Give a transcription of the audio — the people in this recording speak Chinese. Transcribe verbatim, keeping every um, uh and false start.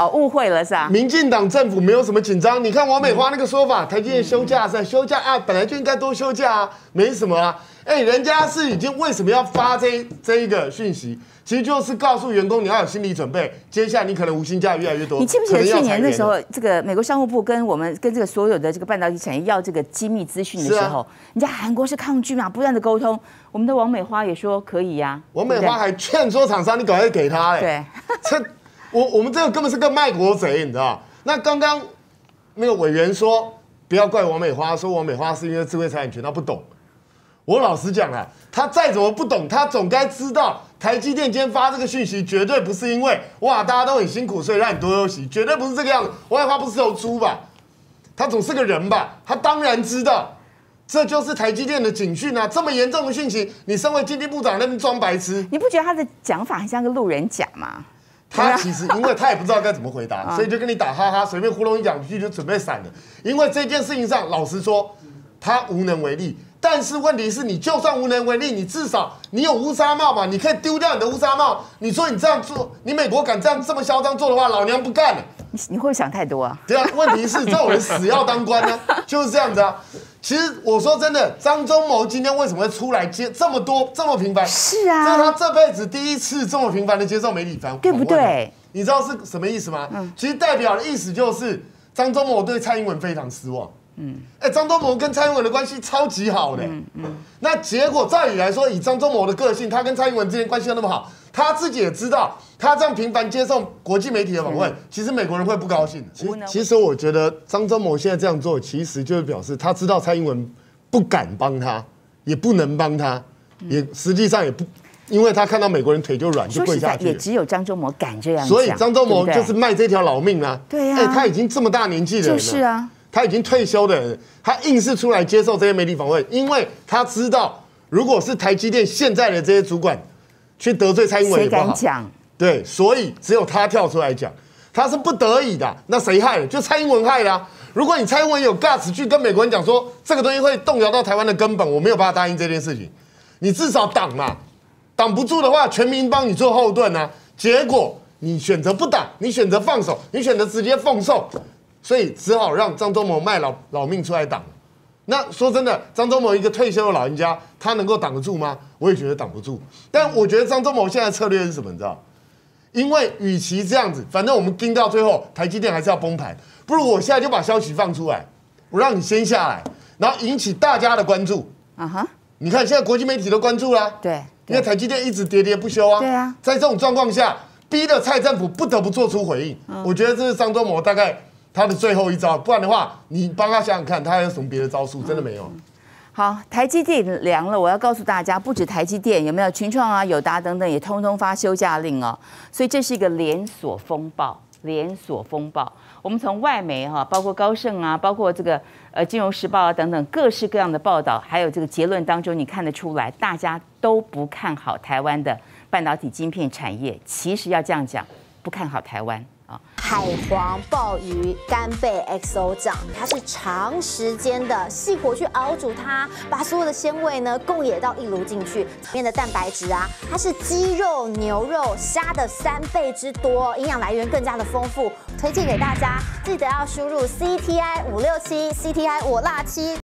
哦，误会了是吧？ 民进党政府没有什么紧张。你看王美花那个说法，台积电休假是休假啊，本来就应该多休假啊，没什么啊。哎，人家是已经为什么要发这这一个讯息？其实就是告诉员工你要有心理准备，接下来你可能无薪假越来越多。 你记不记得去年的时候，这个美国商务部跟我们跟这个所有的这个半导体产业要这个机密资讯的时候，啊、人家韩国是抗拒嘛，不断的沟通。我们的王美花也说可以呀、啊， 王美花还劝说厂商你赶快给他、欸， 对， 这我我们这个根本是个卖国贼，你知道？那刚刚那个委员说不要怪王美花，说王美花是因为智慧财产权他不懂。我老实讲啊，他再怎么不懂，他总该知道台积电今天发这个讯息，绝对不是因为哇大家都很辛苦，所以让你多休息，绝对不是这个样子。王美花不是头猪吧？他总是个人吧？他当然知道，这就是台积电的警讯啊！这么严重的讯息，你身为经济部长那边装白痴， 你不觉得他的讲法很像个路人甲吗？ 他其实因为他也不知道该怎么回答，所以就跟你打哈哈，随便糊弄一两句就准备闪了。因为这件事情上，老实说，他无能为力。但是问题是你就算无能为力，你至少你有乌纱帽嘛，你可以丢掉你的乌纱帽。你说你这样做，你美国敢这样这么嚣张做的话，老娘不干了。 你你会不会想太多啊？ 对啊，问题是这种人死要当官呢、啊，就是这样子啊。其实我说真的，张忠谋今天为什么会出来接这么多这么频繁？ 是啊， 这是他这辈子第一次这么频繁的接受媒体访问， 对不对？ 你知道是什么意思吗？嗯，其实代表的意思就是张忠谋对蔡英文非常失望。嗯，哎，张忠谋跟蔡英文的关系超级好的、欸。嗯嗯，那结果照理来说，以张忠谋的个性，他跟蔡英文之间关系又那么好，他自己也知道，他这样频繁接受国际媒体的访问，其实美国人会不高兴的。其实，其实我觉得张忠谋现在这样做，其实就是表示他知道蔡英文不敢帮他，也不能帮他，也实际上也不。因为他看到美国人腿就软，就跪下去了。 也只有张忠谋敢这样讲。 所以张忠谋就是卖这条老命啊。 对呀、 啊。哎、欸，他已经这么大年纪的人了。 就是啊。 他已经退休的人，他硬是出来接受这些媒体访问，因为他知道，如果是台积电现在的这些主管去得罪蔡英文也不好。 谁敢讲？ 对，所以只有他跳出来讲，他是不得已的。那谁害的？就蔡英文害的、啊。如果你蔡英文有 guts 去跟美国人讲说，这个东西会动摇到台湾的根本，我没有办法答应这件事情，你至少挡嘛。挡不住的话，全民帮你做后盾啊！结果你选择不挡，你选择放手，你选择直接奉送，所以只好让张忠谋卖老老命出来挡。那说真的，张忠谋一个退休的老人家，他能够挡得住吗？我也觉得挡不住。但我觉得张忠谋现在的策略是什么？你知道？因为与其这样子，反正我们盯到最后，台积电还是要崩盘，不如我现在就把消息放出来，我让你先下来，然后引起大家的关注。啊哈！你看现在国际媒体都关注啦。 对。 因为台积电一直喋喋不休啊， 对啊， 在这种状况下，逼得蔡政府不得不做出回应。嗯、我觉得这是张忠谋大概他的最后一招，不然的话，你帮他想想看，他还有什么别的招数？真的没有。 嗯、好，台积电凉了，我要告诉大家，不止台积电，有没有群创啊、友达等等，也通通发休假令哦。所以这是一个连锁风暴，连锁风暴。我们从外媒哈，包括高盛啊，包括这个呃《金融时报》啊等等各式各样的报道，还有这个结论当中，你看得出来，大家都不看好台湾的半导体晶片产业。其实要这样讲，不看好台湾啊。 海皇鲍鱼干贝 X O 酱，它是长时间的细火去熬煮它，把所有的鲜味呢共冶到一炉进去。里面的蛋白质啊，它是鸡肉、牛肉、虾的三倍之多，营养来源更加的丰富。推荐给大家，记得要输入 C T I 五六七 C T I 我辣七。